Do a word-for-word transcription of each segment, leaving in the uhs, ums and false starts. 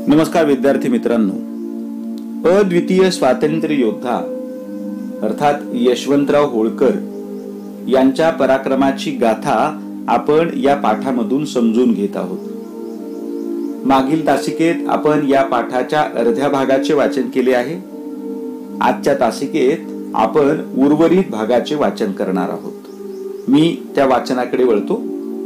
नमस्कार विद्यार्थी मित्रांनो, अद्वितीय स्वातंत्र्य योद्धा अर्थात यशवंतराव होळकर यांच्या पराक्रमाची गाथा आपण या पाठामधून समजून घेत आहोत। मागील तासिकेत आपण या पाठाच्या अर्ध्या भागाचे वाचन केले आहे। आजच्या तासिकेत आपण उर्वरित भागाचे वाचन करणार आहोत। मी त्या वाचनाकडे वळतो।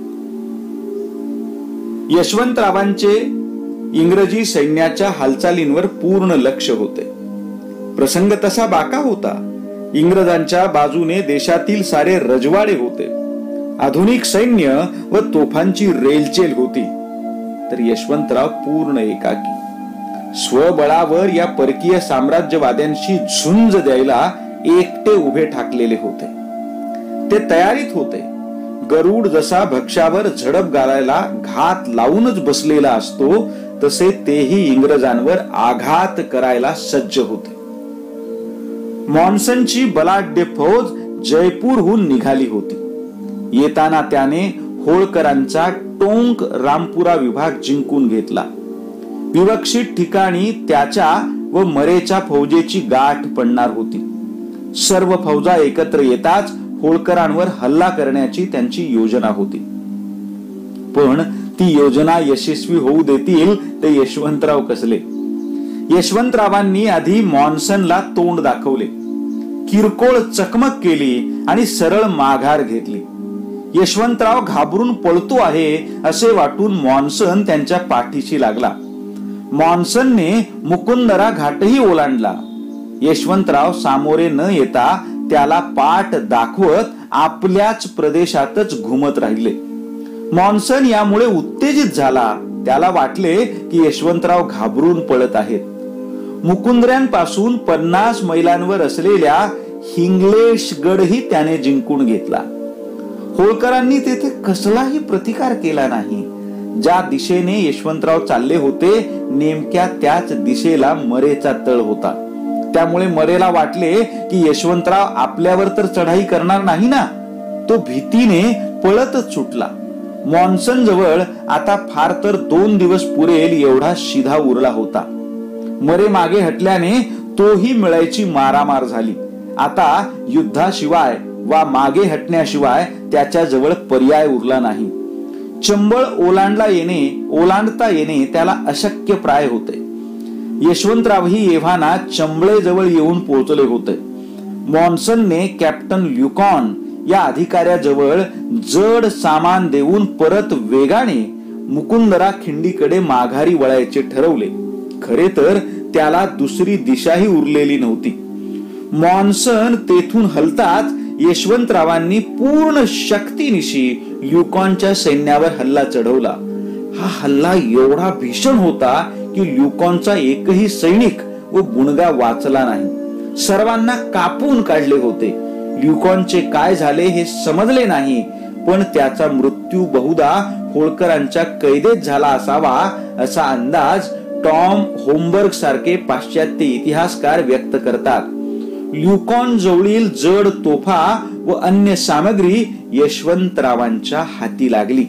यशवंतरावांचे इंग्रजी सैन्याच्या हालचालींवर पूर्ण लक्ष होते। प्रसंग तसा बाका होता। इंग्रजांच्या बाजूने देशातील सारे रजवाडे होते। आधुनिक सैन्य व तोफांची रेलचेल होती, तर यशवंतराव पूर्ण एकाकी स्वबळावर या परकीय साम्राज्यवाद्यांशी झुंज द्यायला एकटे उभे ठाकलेले होते। ते तयारीत होते। गरुड जसा भक्ष्यावर झडप घालायला घात लावूनच बसलेला असतो, तसे तेही इंग्रजांवर आघात करायला सज्ज होते। मॉन्सनची बलाढ्य फौज जयपूरहून निघाली होती। येताना त्याने होळकरांचा टोंक रामपुरा विभाग जिंकून घेतला। विवक्षित ठिकाणी त्याच्या व मरेच्या फौजेची गाठ पडणार होती। सर्व फौजा एकत्र येताच होळकरांवर हल्ला करण्याची त्यांची योजना होती, पण ती योजना यशस्वी होऊ देतील ते यशवंतराव कसले। यशवंतरावांनी आधी मॉन्सनला तोंड दाखवले, किरकोळ चकमक केली आणि सरळ माघार घेतली। यशवंतराव घाबरून पळतो आहे असे वाटून मॉन्सन त्यांच्या पाठीशी लागला। मॉन्सनने मुकुंदरा घाटही ओलांडला। यशवंतराव सामोरे न येता त्याला पाठ दाखवत आपल्याच प्रदेशातच घुमत राहिले। मॉन्सन यामुळे उत्तेजित झाला। त्याला वाटले की यशवंतराव घाबरून पळत आहेत। मुकुंदऱ्यांपासून पन्नास मैलांवर असलेल्या हिंगलेशगडही त्याने जिंकून घेतला। होळकरांनी तेथे कसलाही प्रतिकार केला नाही। ज्या दिशेने यशवंतराव चालले होते, नेमक्या त्याच दिशेला मरेचा तळ होता। त्यामुळे मरेला वाटले की यशवंतराव आपल्यावर तर चढाई करणार नाही ना। तो भीतीने पळतच सुटला। मॉन्सन जवळ आता फार तर दोन दिवस पुरेल एवढा शिधा उरला होता। मरे मागे हटल्याने तोही मिळायची मारामार झाली। आता युद्धाशिवाय वा मागे हटण्याशिवाय त्याच्या जवळ पर्याय उरला नाही। चंबळ ओलांडला येणे ओलांडता येणे त्याला अशक्य प्राय होते। यशवंतरावही एव्हाना चंबळे जवळ येऊन पोहोचले होते। मॉन्सनने कॅप्टन ल्युकॉन या अधिकाऱ्याजवळ जड सामान देऊन परत वेगाने मुकुंदरा खिंडीकडे माघारी वळायचे ठरवले। खरे तर त्याला दुसरी दिशाही उरलेली नव्हती। मॉन्सन तेथून हलताच यशवंतरावांनी पूर्ण शक्तीनिशी ल्युकॉनच्या सैन्यावर हल्ला चढवला। हा हल्ला एवढा भीषण होता की ल्युकॉनचा एकही सैनिक व बुणगा वाचला नाही। सर्वांना कापून काढले होते। ल्युकॉनचे काय झाले हे समजले नाही, पण त्याचा मृत्यू बहुधा होळकरांच्या कैदेत झाला असावा असा अंदाज टॉम होमबर्ग सारखे पाश्चात्य इतिहासकार व्यक्त करतात। ल्युकॉन जवळील जड तोफा व अन्य सामग्री यशवंतरावांच्या हाती लागली।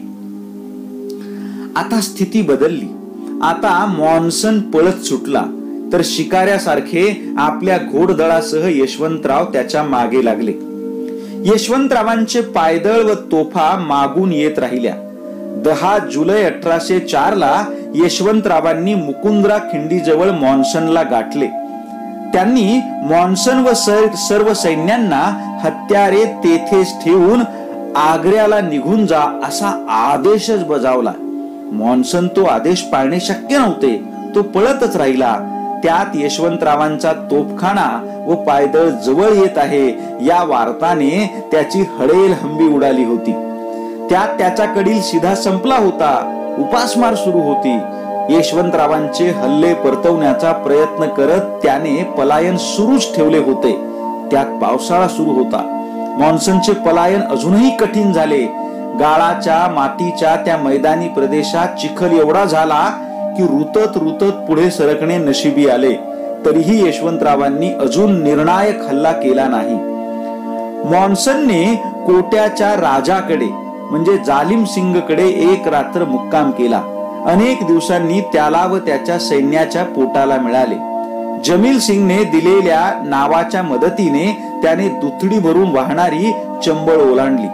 आता स्थिती बदलली। आता मॉन्सन पळत सुटला, तर शिकाऱ्यासारखे आपल्या घोडदळासह यशवंतराव त्याच्या मागे लागले। यशवंतरावांचे पायदळ व तोफा मागून येत राहिल्या। दहा जुलै अठराशे चार ला यशवंतरावांनी मुकुंदरा खिंडीजवळ मॉन्सनला गाठले। त्यांनी मॉन्सन व सर्व सैन्यांना हत्यारे तेथेच ठेवून आग्र्याला निघून जा असा आदेशच बजावला। मॉन्सन तो आदेश पाळणे शक्य नव्हते। तो पळतच राहिला। त्यात यशवंतरावांचा तोफखाना व पायदळ जवळ येत आहे या वार्ताने त्याची हडेलहंबी उडाली होती। त्यात त्याच्याकडील शिधा संपला होता। उपासमार सुरू होती। यशवंतरावांचे हल्ले परतवण्याचा प्रयत्न करत त्याने पलायन सुरूच ठेवले होते। त्यात पावसाळा सुरू होता। मॉन्सनचे पलायन अजूनही कठीण झाले। गाळाच्या मातीच्या त्या मैदानी प्रदेशात चिखल एवढा झाला की रुतत रुतत पुढे सरकणे नशिबी आले। तरीही यशवंतरावांनी अजून निर्णायक हल्ला केला नाही। मॉन्सनने कोट्याच्या राजाकडे म्हणजे जालिम सिंगकडे एक रात्र मुक्काम केला अनेक दिवसांनी त्याला व त्याच्या सैन्याच्या पोटाला मिळाले. जमील सिंगने दिलेल्या नावाच्या मदतीने त्याने दुथडी भरून वाहणारी चंबळ ओलांडली.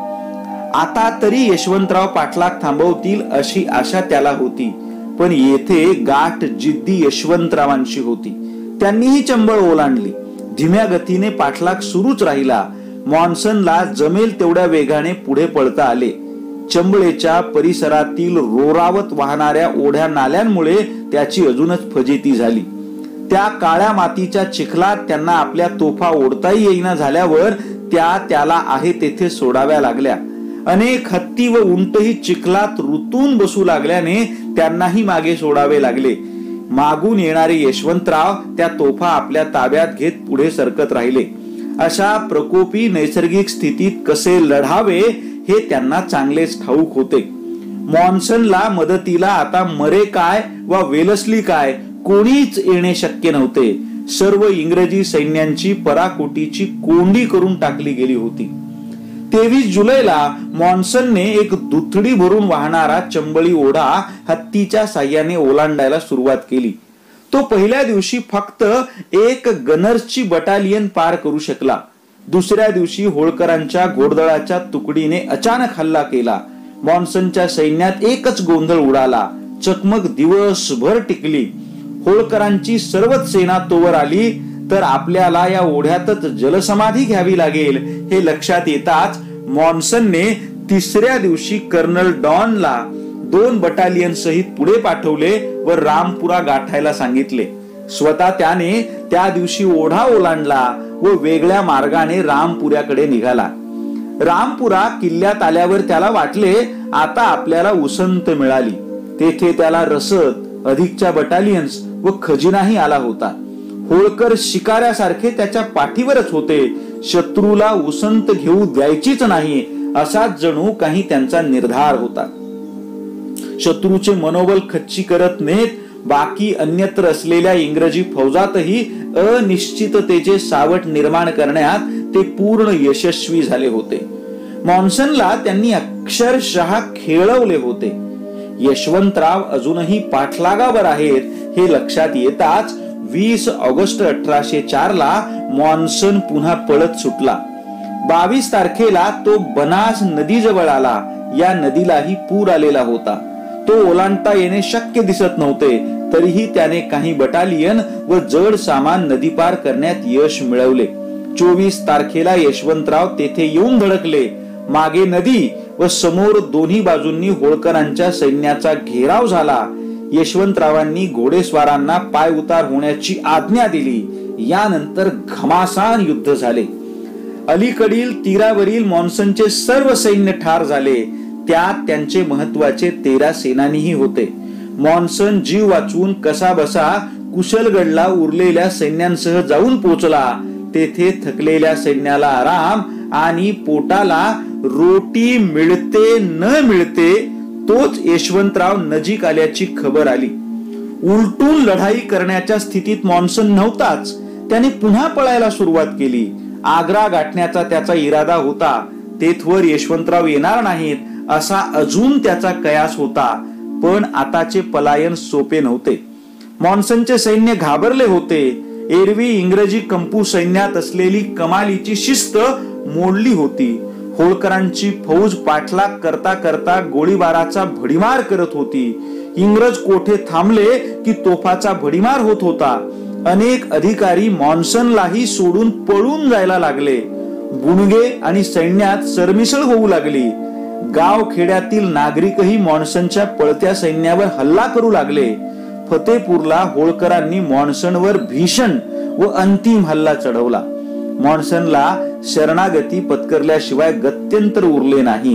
आता तरी यशवंतराव पाठलाग थांबवतील अशी आशा त्याला होती, पण येथे गाठ जिद्दी यशवंतरावांशी होती. त्यांनीही चंबळ ओलांडली. धीम्या गतीने पाठलाग सुरूच राहिला. मॉन्सनला जमेल तेवढ्या वेगाने पुढे पळता आले. चंबळेच्या परिसरातील रोरावत वाहणाऱ्या ओढ्या नाल्यांमुळे त्याची अजूनच फजिती झाली. त्या काळ्या मातीच्या चिखलात त्यांना आपल्या तोफा ओढताही येईना झाल्यावर त्या त्याला आहे तेथे सोडाव्या लागल्या. अनेक हत्ती व उंटही चिखलात रुतून बसू लागल्याने त्यांनाही मागे सोडावे लागले. मागून येणारे यशवंतराव त्या तोफा आपल्या ताब्यात घेत पुढे सरकत राहिले. अशा प्रकोपी नैसर्गिक स्थितीत कसे लढावे हे त्यांना चांगलेच ठाऊक होते. मॉन्सनला मदतीला आता मरे काय वा वेलस्ली काय कोणीच येणे शक्य नव्हते. सर्व इंग्रजी सैन्यांची पराकोटीची कोंडी करून टाकली गेली होती. तेवीस जुलैला मॉन्सनने एक दुथडी भरून वाहणारा चंबळी ओढा हत्तीच्या साह्याने ओलांडायला सुरुवात केली. तो पहिल्या दिवशी फक्त एक गनर्सची बटालियन पार करू शकला. दुसऱ्या दिवशी होळकरांच्या घोडदळाच्या तुकडीने अचानक हल्ला केला. मॉन्सनच्या सैन्यात एकच गोंधळ उडाला. चकमक दिवसभर टिकली. होळकरांची सर्वच सेना तोवर आली तर आपल्याला या ओढ्यातच जलसमाधी घ्यावी लागेल हे लक्षात येताच मॉन्सनने तिसऱ्या दिवशी कर्नल डॉनला दोन बटालियन सहित पुढे पाठवले व रामपुरा गाठायला सांगितले. स्वतः त्याने त्या दिवशी ओढा ओलांडला व वेगळ्या मार्गाने रामपुऱ्याकडे निघाला. रामपुरा किल्ल्यात आल्यावर त्याला वाटले आता आपल्याला उसंत मिळाली. तेथे त्याला रसद, अधिकच्या बटालियन्स व खजिनाही आला होता. होळकर शिकाऱ्यासारखे त्याच्या पाठीवरच होते. शत्रूला उसंत घेऊ द्यायचीच नाही असाच जणू काही त्यांचा निर्धार होता. शत्रूचे मनोबल खच्ची करत नेत बाकी अन्यत्र असलेल्या इंग्रजी फौजातही अनिश्चिततेचे सावट निर्माण करण्यात ते पूर्ण यशस्वी झाले होते. मॉन्सनला त्यांनी अक्षरशः खेळवले होते. यशवंतराव अजूनही पाठलागावर आहेत हे लक्षात येताच वीस ऑगस्ट अठराशे चार ला मॉन्सन पुन्हा पळत सुटला. बावीस तारखेला तो बनास नदीजवळ आला. या नदीलाही पूर आलेला होता. तो ओलांडता येणे शक्य दिसत नव्हते. तरीही त्याने काही बटालियन व जड सामान नदी पार करण्यात यश मिळवले. चोवीस तारखेला यशवंतराव तेथे येऊन धडकले. मागे नदी व समोर दोन्ही बाजूंनी होळकरांच्या सैन्याचा घेराव झाला. यशवंतरावांनी घोडेस्वारांना पाय उतार होण्याची आज्ञा दिली. यानंतर घमासान युद्ध झाले. अलीकडील तीरावरील मॉन्सनचे सर्व सैन्य ठार झाले. त्यात त्यांचे महत्वाचे तेरा सेनानीही होते. मॉन्सन जीव वाचवून कसा बसा कुशलगडला उरलेल्या सैन्यांसह जाऊन पोहोचला. तेथे थकलेल्या सैन्याला आराम आणि पोटाला रोटी मिळते न मिळते तोच यशवंतराव नजीक आल्याची खबर आली. उलटून लढाई करण्याच्या स्थितीत मॉन्सन नव्हताच. त्याने पुन्हा पळायला सुरुवात केली. आग्रा गाठण्याचा त्याचा इरादा होता. तेथवर यशवंतराव येणार नाहीत असा अजून त्याचा कयास होता. पण आताचे पलायन सोपे नव्हते. मॉन्सनचे सैन्य घाबरले होते. एरवी इंग्रजी कंपू सैन्यात असलेली कमालीची शिस्त मोडली होती. होळकरांची फौज पाठलाग करता करता गोळीबाराचा भडीमार करत होती. इंग्रज कोठे थांबले की तोफाचा भडीमार होत होता. अनेक अधिकारी मॉन्सनलाही सोडून पळून जायला लागले. बुणगे आणि सैन्यात सरमिसळ होऊ लागली. गाव खेड्यातील नागरिकही मॉन्सनच्या पळत्या सैन्यावर हल्ला करू लागले. फतेपूरला होळकरांनी मॉन्सनवर भीषण व अंतिम हल्ला चढवला. मॉन्सनला शरणागती पत्करल्याशिवाय गत्यंतर उरले नाही.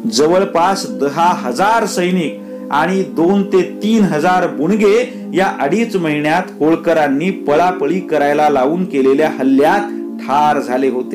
जवळपास दहा हजार सैनिक आणि दोन ते तीन हजार बुणगे या अडीच महिन्यात होळकरांनी पळापळी करायला लावून केलेल्या हल्ल्यात ठार झाले होते.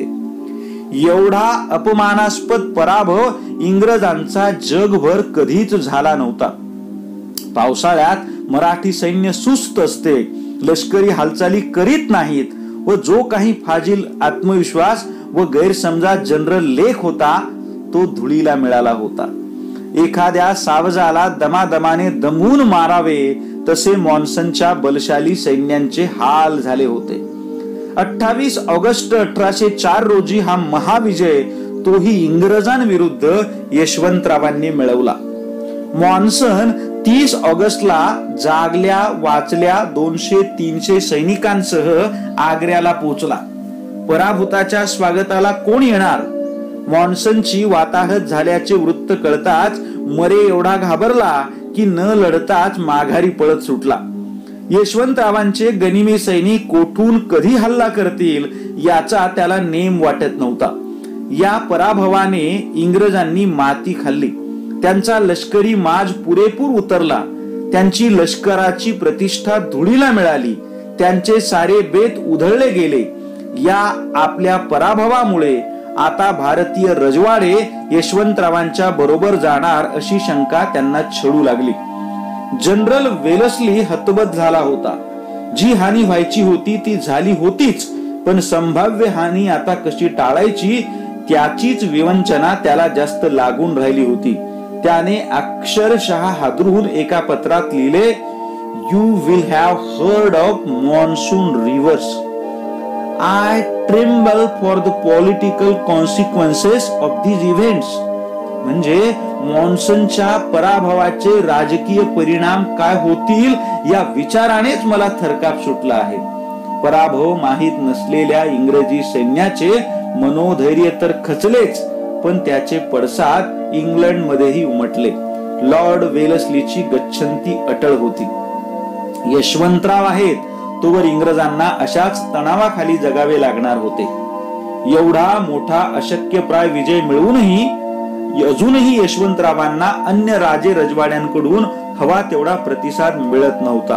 एवढा अपमानास्पद पराभव इंग्रजांचा जगभर कधीच झाला नव्हता. पावसाळ्यात मराठी सैन्य सुस्त असते. लष्करी हालचाली करीत नाहीत व जो काही फाजील आत्मविश्वास व गैरसमजात जनरल लेख होता तो धुळीला मिळाला होता. एखाद्या सावजाला दमादमाने दमून मारावे तसे मॉन्सनच्या बलशाली सैन्यांचे हाल झाले होते. अठ्ठावीस ऑगस्ट अठराशे चार रोजी हा महाविजय तोही इंग्रजांविरुद्ध यशवंतरावांनी मिळवला. मॉन्सन तीस ऑगस्टला जागल्या वाचल्या दोनशे तीनशे सैनिकांसह आग्र्याला पोहोचला. पराभूताच्या स्वागताला कोण येणार? मॉन्सनची वाताहत झाल्याचे वृत्त कळताच मरे एवढा घाबरला की न लढताच माघारी पळत सुटला. यशवंतरावांचे गनिमी सैनिक कोठून कधी हल्ला करतील याचा त्याला नेम वाटत नव्हता. या पराभवाने इंग्रजांनी माती खाल्ली. त्यांचा लष्करी माज पुरेपूर उतरला. त्यांची लष्कराची प्रतिष्ठा धुळीला मिळाली. त्यांचे सारे बेत उधळले गेले. या आपल्या पराभवामुळे आता भारतीय रजवाडे यशवंतरावांच्या बरोबर जाणार अशी शंका त्यांना छळू लागली. जनरल वेलस्ली हतबल झाला होता. जी हानी व्हायची होती ती झाली होतीच, पण संभाव्य हानी आता कशी टाळायची त्याचीच विवंचना त्याला जास्त लागून राहिली होती. त्याने अक्षरशः हादरून एका पत्रात लिहिले, you will have heard of monsoon rivers. I tremble for the political consequences of these events. म्हणजे मॉन्सनच्या पराभवाचे राजकीय परिणाम काय होतील या विचारानेच मला थरकाप सुटला आहे. पराभव माहीत नसलेल्या इंग्रजी सैन्याचे मनोधैर्य तर खचलेच, पण त्याचे पडसाद इंग्लंड मध्येही उमटले. लॉर्ड वेलस्लीची गच्छंती अटळ होती. यशवंतराव आहेत तोवर इंग्रजांना अशाच तणावाखाली जगावे लागणार होते. एवढा मोठा अशक्यप्राय विजय मिळवूनही अजूनही यशवंतरावांना अन्य राजे रजवाड्यांकडून हवा तेवढा प्रतिसाद मिळत नव्हता.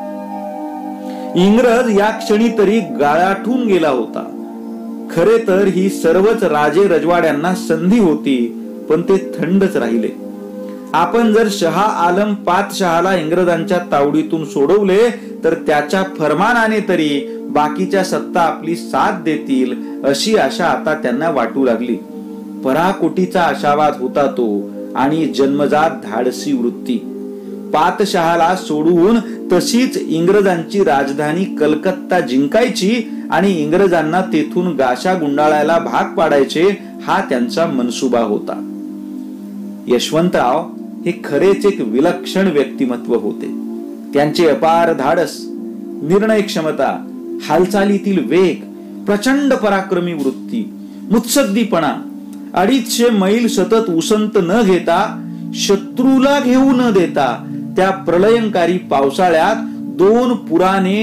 इंग्रज या क्षणी तरी गाळाठून गेला होता. खरे तर ही सर्वच राजे रजवाड्यांना संधी होती, पण ते थंडच राहिले. आपण जर शहा आलम पातशहाला इंग्रजांच्या तावडीतून सोडवले तर त्याच्या फरमानाने तरी बाकीच्या सत्ता आपली साथ देतील अशी आशा आता त्यांना वाटू लागली. पराकोटीचा आशावाद होता तो आणि जन्मजात धाडसी वृत्ती. पातशहाला सोडून तशीच इंग्रजांची राजधानी कलकत्ता जिंकायची आणि इंग्रजांना तेथून गाशा गुंडाळायला भाग पाडायचे हा त्यांचा मनसुबा होता. यशवंतराव हे खरेच एक विलक्षण व्यक्तिमत्व होते. त्यांचे अपार धाडस, निर्णय क्षमता, हालचालीतील वेग, प्रचंड पराक्रमी वृत्ती, मुत्सद्दीपणा, अडीचशे मैल सतत उसंत न घेता, शत्रूला घेऊ न देता त्या प्रलयंकारी पावसाळ्यात दोन पुराने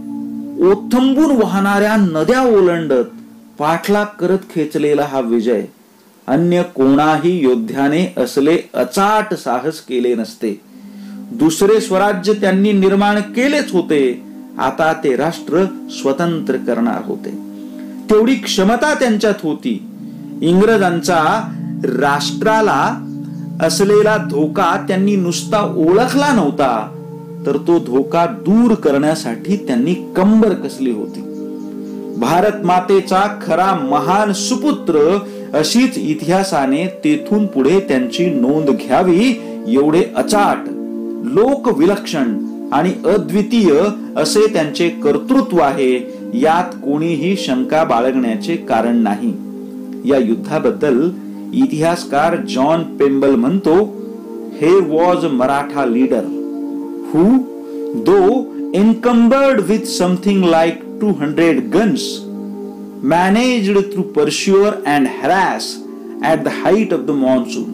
ओथंबून वाहणाऱ्या नद्या ओलांडत पाठलाग करत खेचलेला हा विजय अन्य कोणाही योद्ध्याने असले अचाट साहस केले नसते. दुसरे स्वराज्य त्यांनी निर्माण केलेच होते. आता ते राष्ट्र स्वतंत्र करणार होते. तेवढी क्षमता त्यांच्यात होती. इंग्रजांचा राष्ट्राला असलेला धोका त्यांनी नुसता ओळखला नव्हता, तर तो धोका दूर करण्यासाठी त्यांनी कंबर कसली होती. भारत मातेचा खरा महान सुपुत्र अशीच इतिहासाने तेथून पुढे त्यांची नोंद घ्यावी एवढे अचाट, लोक विलक्षण आणि अद्वितीय असे त्यांचे कर्तृत्व आहे, यात कोणीही शंका बाळगण्याचे कारण नाही. या युद्धाबद्दल इतिहासकार जॉन पेम्बल म्हणतो, he was Maratha leader who though encumbered with something like two hundred guns managed to pursue and harass at the height of the monsoon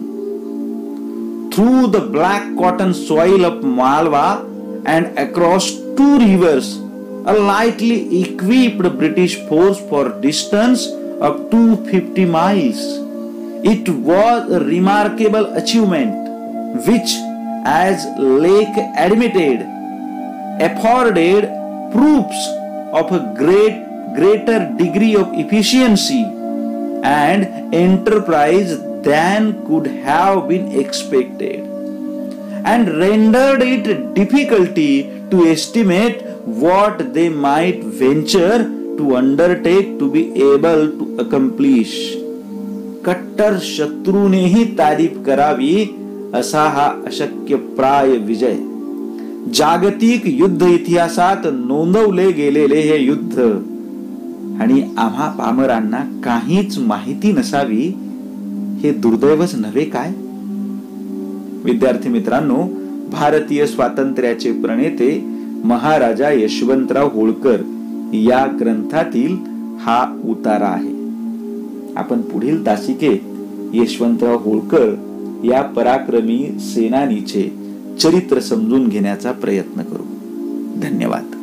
through the black cotton soil of Malwa and across two rivers a lightly equipped British force for distance of two hundred fifty miles. It was a remarkable achievement which, as Lake admitted, afforded proofs of a great greater degree of efficiency and enterprise than could have been expected, and rendered it difficulty to estimate what they might venture to undertake to be able to accomplish. कट्टर शत्रूनेही तारीफ करावी असा हा अशक्य प्राय विजय. जागतिक युद्ध इतिहासात नोंदवले गेलेले हे युद्ध, आणि आम्हा पामरांना काहीच माहिती नसावी हे दुर्दैवच नव्हे काय? विद्यार्थी मित्रांनो, भारतीय स्वातंत्र्याचे प्रणेते महाराजा यशवंतराव होळकर या ग्रंथातील हा उतारा आहे. आपण पुढील तासिकेत यशवंतराव होळकर या पराक्रमी सेनानीचे चरित्र समजून घेण्याचा प्रयत्न करू. धन्यवाद.